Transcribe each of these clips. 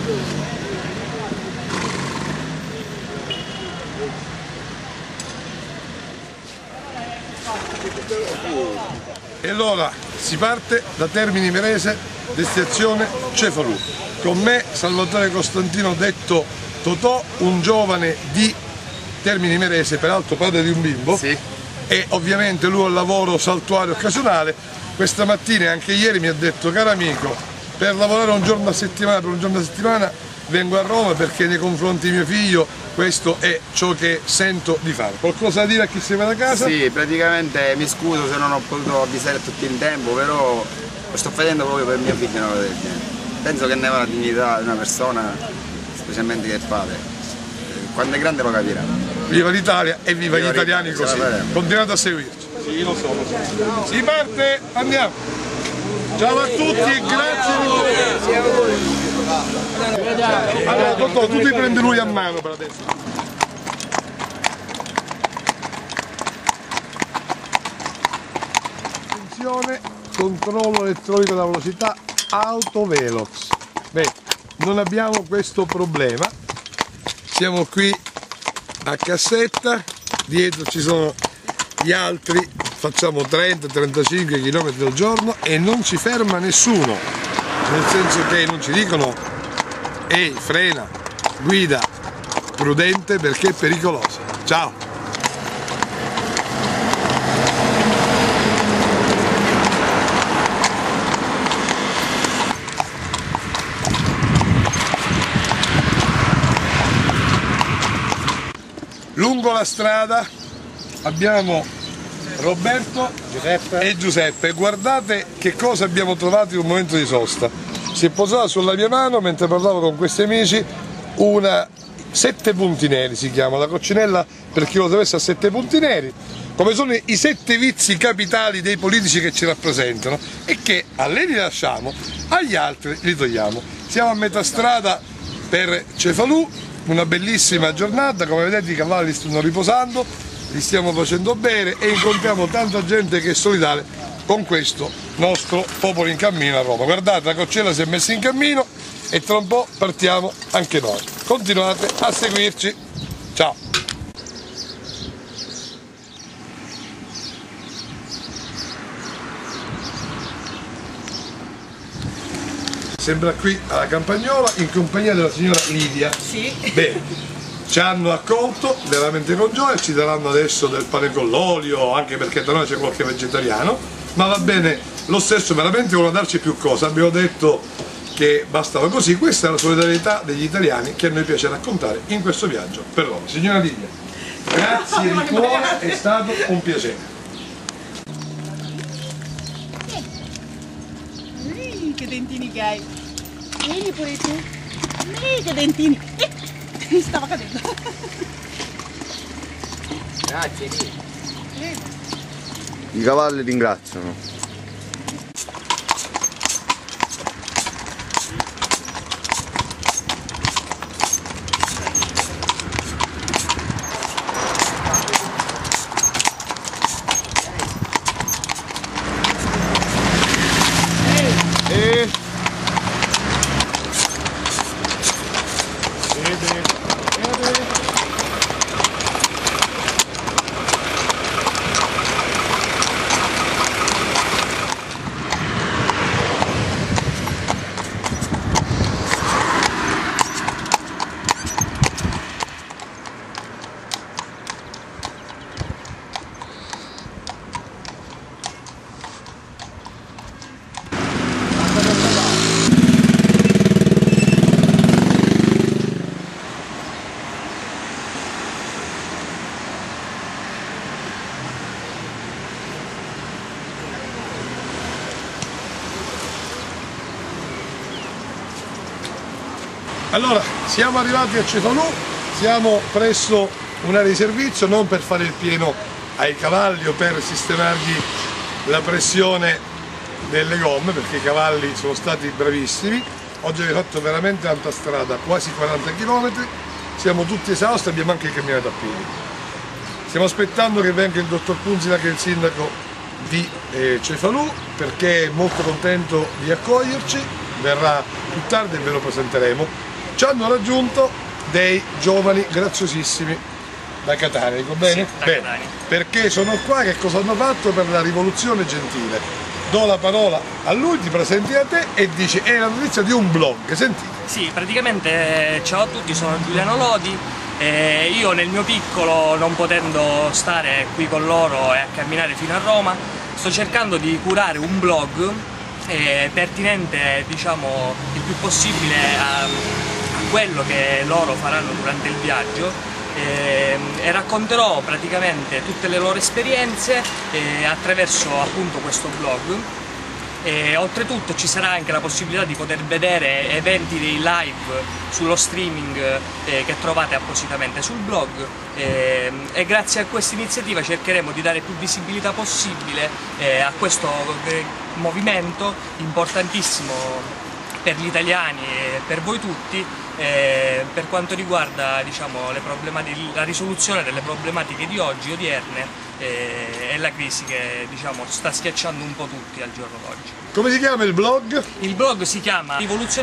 E allora si parte da Termini Imerese, destinazione Cefalù. Con me Salvatore Costantino, detto Totò, un giovane di Termini Imerese, peraltro padre di un bimbo, sì. E ovviamente lui ha un lavoro saltuario occasionale. Questa mattina e anche ieri mi ha detto: caro amico, per lavorare un giorno a settimana, vengo a Roma perché nei confronti di mio figlio questo è ciò che sento di fare. Qualcosa da dire a chi si va da casa? Sì, praticamente mi scuso se non ho potuto avvisare tutti in tempo, però lo sto facendo proprio per mio figlio. Penso che ne va la dignità di una persona, specialmente del padre. Quando è grande lo capirà. Viva l'Italia e viva gli italiani così. Continuate a seguirci. Sì, lo so. Si parte, andiamo. Ciao a tutti e grazie di voi. Allora, Totò, tu ti prendi lui a mano per adesso. Attenzione, controllo elettronico della velocità, autovelox. Beh, non abbiamo questo problema. Siamo qui a Cassetta, dietro ci sono gli altri, facciamo 30-35 km al giorno e non ci ferma nessuno, nel senso che non ci dicono ehi, frena, guida prudente perché è pericolosa. Ciao! Lungo la strada abbiamo Roberto e Giuseppe. Guardate che cosa abbiamo trovato in un momento di sosta. Si è posata sulla mia mano mentre parlavo con questi amici una 7 punti neri, si chiama la coccinella, per chi lo sapesse, a 7 punti neri, come sono i 7 vizi capitali dei politici che ci rappresentano e che a lei li lasciamo, agli altri li togliamo. Siamo a metà strada per Cefalù. Una bellissima giornata, come vedete i cavalli stanno riposando, li stiamo facendo bere e incontriamo tanta gente che è solidale con questo nostro popolo in cammino a Roma. Guardate, la Coccella si è messa in cammino e tra un po' partiamo anche noi. Continuate a seguirci. Ciao! Sembra qui alla Campagnola in compagnia della signora Lidia. Sì. Bene, ci hanno accolto veramente con gioia, ci daranno adesso del pane con l'olio, anche perché da noi c'è qualche vegetariano, ma va bene lo stesso, veramente vogliono darci più cose. Abbiamo detto che bastava così. Questa è la solidarietà degli italiani che a noi piace raccontare in questo viaggio per Roma. Signora Lidia, grazie di cuore, è stato un piacere. Che dentini che hai! Vieni pure tu! Che dentini! Mi stava cadendo! Grazie, i cavalli ringraziano. Allora, siamo arrivati a Cefalù, siamo presso un'area di servizio, non per fare il pieno ai cavalli o per sistemargli la pressione delle gomme, perché i cavalli sono stati bravissimi. Oggi abbiamo fatto veramente tanta strada, quasi 40 km, siamo tutti esausti, abbiamo anche camminato a piedi. Stiamo aspettando che venga il dottor Punzila, che è il sindaco di Cefalù, perché è molto contento di accoglierci, verrà più tardi e ve lo presenteremo. Ci hanno raggiunto dei giovani graziosissimi da Catania, dico bene? Sì, da bene. Catania. Perché sono qua, che cosa hanno fatto per la rivoluzione gentile? Do la parola a lui, ti presenti a te e dici, è la notizia di un blog, sentite. Sì, praticamente ciao a tutti, sono Giuliano Lodi. Io nel mio piccolo, non potendo stare qui con loro e a camminare fino a Roma, sto cercando di curare un blog pertinente, diciamo, il più possibile a quello che loro faranno durante il viaggio, e racconterò praticamente tutte le loro esperienze attraverso appunto questo blog. Oltretutto ci sarà anche la possibilità di poter vedere eventi dei live sullo streaming che trovate appositamente sul blog, e grazie a questa iniziativa cercheremo di dare più visibilità possibile a questo movimento importantissimo per gli italiani e per voi tutti, per quanto riguarda, diciamo, la risoluzione delle problematiche di oggi, odierne, e la crisi che, diciamo, sta schiacciando un po' tutti al giorno d'oggi. Come si chiama il blog? Il blog si chiama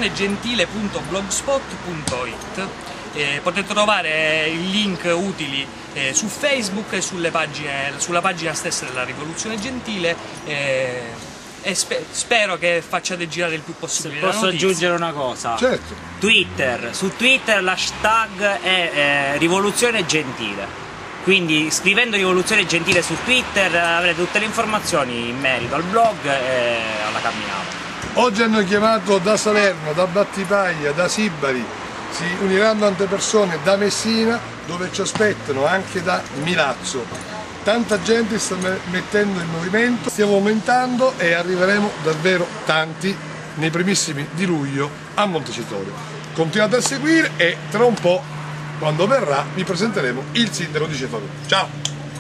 rivoluzionegentile.blogspot.it. Potete trovare i link utili su Facebook e sulla pagina stessa della Rivoluzione Gentile, e spero che facciate girare il più possibile. Se posso aggiungere una cosa? Certo. Twitter, su Twitter l'hashtag è Rivoluzione Gentile. Quindi scrivendo Rivoluzione Gentile su Twitter avrete tutte le informazioni in merito al blog e alla camminata. Oggi hanno chiamato da Salerno, da Battipaglia, da Sibari, si uniranno tante persone da Messina, dove ci aspettano, anche da Milazzo. Tanta gente sta mettendo in movimento, stiamo aumentando e arriveremo davvero tanti nei primissimi di luglio a Montecitorio. Continuate a seguire e tra un po', quando verrà, vi presenteremo il sindaco di Cefalù. Ciao!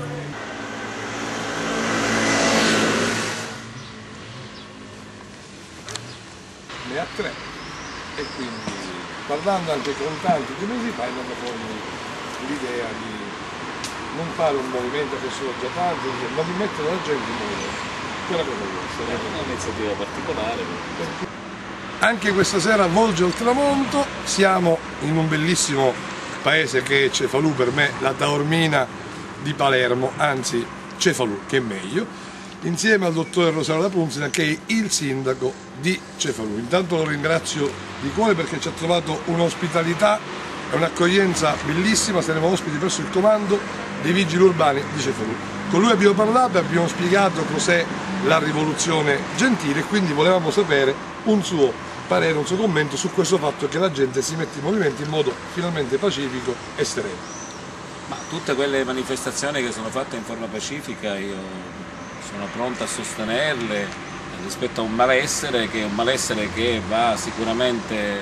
Ne ha 3 e quindi, parlando anche con tanti di mesi fa, è andata fuori l'idea di non fare un movimento che sono già tanti, ma di mettere la gente in movimento. Quella cosa è un'iniziativa particolare. Anche questa sera volge il tramonto, siamo in un bellissimo paese che è Cefalù, per me la Taormina di Palermo, anzi Cefalù che è meglio, insieme al dottore Rosario La Punzina, che è il sindaco di Cefalù. Intanto lo ringrazio di cuore perché ci ha trovato un'ospitalità e un'accoglienza bellissima, saremo ospiti presso il comando dei vigili urbani di Cefalù. Con lui abbiamo parlato e abbiamo spiegato cos'è la rivoluzione gentile, e quindi volevamo sapere un suo parere, un suo commento su questo fatto che la gente si mette in movimento in modo finalmente pacifico e sereno. Ma tutte quelle manifestazioni che sono fatte in forma pacifica io sono pronto a sostenerle rispetto a un malessere che va sicuramente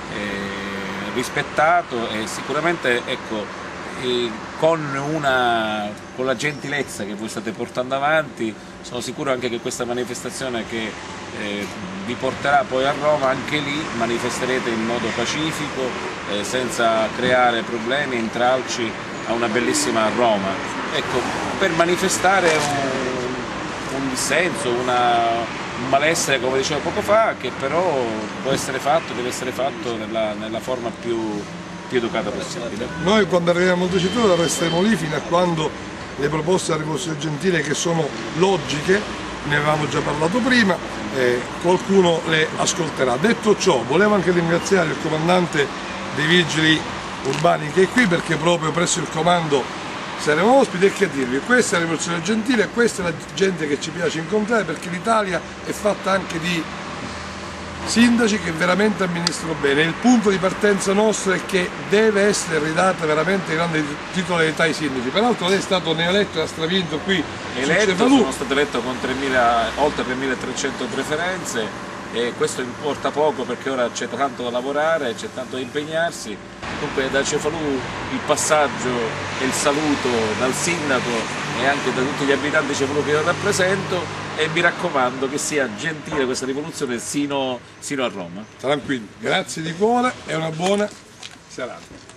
rispettato, e sicuramente, ecco, con la gentilezza che voi state portando avanti, sono sicuro anche che questa manifestazione che vi porterà poi a Roma, anche lì manifesterete in modo pacifico, senza creare problemi e intralci a una bellissima Roma. Ecco, per manifestare un dissenso, un malessere, come dicevo poco fa, che però può essere fatto, deve essere fatto nella forma più educata possibile. Noi quando arriviamo a Montecitorio resteremo lì fino a quando le proposte della rivoluzione gentile, che sono logiche, ne avevamo già parlato prima, qualcuno le ascolterà. Detto ciò, volevo anche ringraziare il comandante dei vigili urbani che è qui, perché proprio presso il comando saremo ospiti, e che dirvi, questa è la rivoluzione gentile, questa è la gente che ci piace incontrare, perché l'Italia è fatta anche di sindaci che veramente amministrano bene. Il punto di partenza nostro è che deve essere ridata veramente grande titolarità ai sindaci. Peraltro lei è stato neoeletto e ha stravinto qui sono stato eletto con oltre 3.300 preferenze, e questo importa poco perché ora c'è tanto da lavorare, c'è tanto da impegnarsi. Dunque da Cefalù il passaggio e il saluto dal sindaco e anche da tutti gli abitanti di Cefalù che io rappresento, e mi raccomando che sia gentile questa rivoluzione sino a Roma. Tranquilli, grazie di cuore e una buona serata.